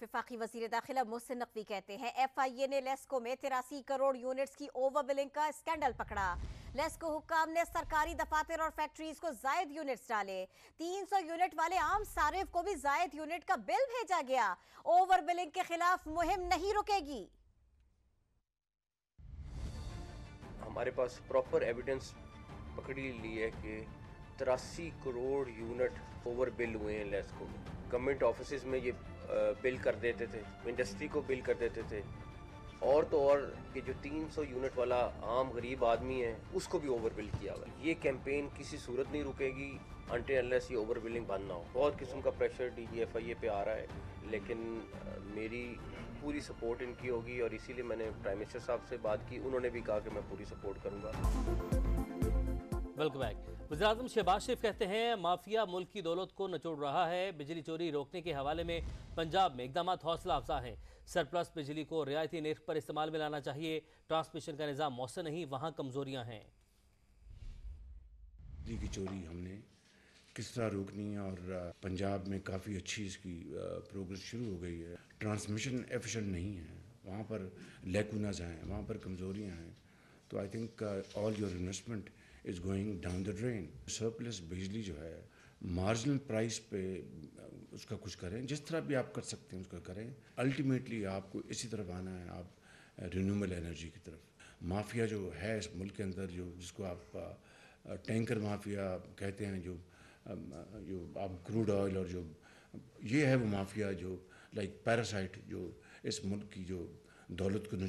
वफाकी वजीर दाखिला मोहसिन नकवी कहते हैं FIA ने लेस्को में 83 करोड़ यूनिट्स की ओवर बिलिंग का स्कैंडल पकड़ा। लेस्को हुक्काम ने सरकारी दफातर और फैक्ट्रीज को जायद यूनिट्स डाले। 300 यूनिट वाले आम सारिफ को भी जायद यूनिट का बिल भेजा गया। ओवर बिलिंग के खिलाफ मुहिम नहीं रुकेगी। हमारे पास प्रॉपर एविडेंस पकड़ी ली है कि 83 करोड़ यूनिट ओवर बिल हुए हैं लेस्को में। गवर्नमेंट ऑफिसेज में ये बिल कर देते थे, इंडस्ट्री को बिल कर देते थे, और तो और कि जो 300 यूनिट वाला आम गरीब आदमी है उसको भी ओवर बिल किया हुआ है। ये कैंपेन किसी सूरत नहीं रुकेगी अनटिल अनलेस ये ओवर बिलिंग बंद ना हो। बहुत किस्म का प्रेशर DGFIA पे आ रहा है, लेकिन मेरी पूरी सपोर्ट इनकी होगी और इसीलिए मैंने प्राइम मिनिस्टर साहब से बात की, उन्होंने भी कहा कि मैं पूरी सपोर्ट करूँगा। Welcome back. वज़ीर-ए-आज़म शहबाज शरीफ कहते हैं माफिया मुल्क की दौलत को नचोड़ रहा है। बिजली चोरी रोकने के हवाले में पंजाब में इकदाम हौसला अफजा हैं। सरप्लस बिजली को रियायती निर्ख पर इस्तेमाल में लाना चाहिए। ट्रांसमिशन का निज़ाम मौसर नहीं, वहाँ कमजोरियाँ हैं। बिजली की चोरी हमने किस तरह रोकनी है और पंजाब में काफ़ी अच्छी इसकी प्रोग्रेस शुरू हो गई है। ट्रांसमिशन एफिशिएंट नहीं है, वहाँ पर लैकुनाज हैं, वहाँ पर कमज़ोरियाँ हैं। तो I think all your investment is going down the drain. Surplus बिजली जो है मार्जिनल प्राइस पे उसका कुछ करें, जिस तरह भी आप कर सकते हैं उसका करें। अल्टीमेटली आपको इसी तरफ आना है, आप रिन्यूएबल एनर्जी की तरफ। माफिया जो है इस मुल्क के अंदर, जो जिसको आप टैंकर माफिया कहते हैं, जो आप क्रूड ऑयल और जो ये है वो माफिया जो लाइक पैरासाइट जो इस मुल्क की जो दौलत को